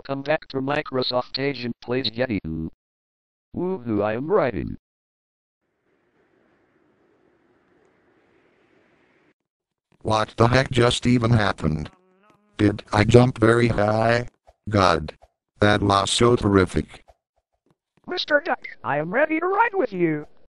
Welcome back to Microsoft Agent Plays Yeti. Woohoo, I am writing. What the heck just even happened? Did I jump very high? God. That was so terrific. Mr. Duck, I am ready to ride with you.